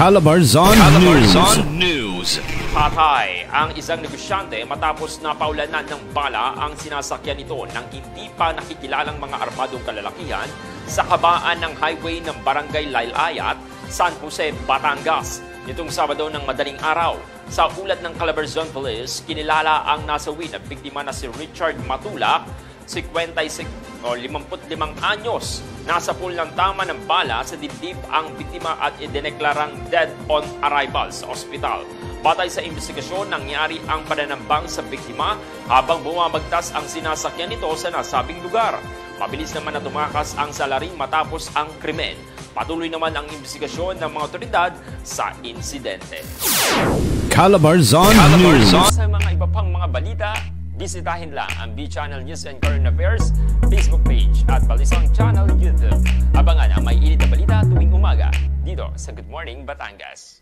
Calabarzon News. Patay ang isang negosyante matapos na paulanan ng bala ang sinasakyan nito ng hindi pa nakikilalang mga armadong kalalakihan sa kabaan ng highway ng Barangay Laylayat, San Jose, Batangas. Nitong Sabado ng madaling araw. Sa ulat ng Calabarzon Police, kinilala ang nasawi na biktima na si Richard Matulak, 55 anyos. Nasa pool ng tama ng bala sa dibdib ang biktima at idineklarang dead on arrival sa ospital. Batay sa investigasyon, nangyari ang pananambang sa biktima habang bumabagtas ang sinasakyan nito sa nasabing lugar. Mabilis naman na tumakas ang salarin matapos ang krimen. Patuloy naman ang investigasyon ng mga otoridad sa insidente. Calabarzon News. Sa mga iba pang mga balita, bisitahin lang ang B-Channel News and Current Affairs Facebook page at Balisang Channel YouTube. Abangan ang may init na balita tuwing umaga dito sa Good Morning Batangas.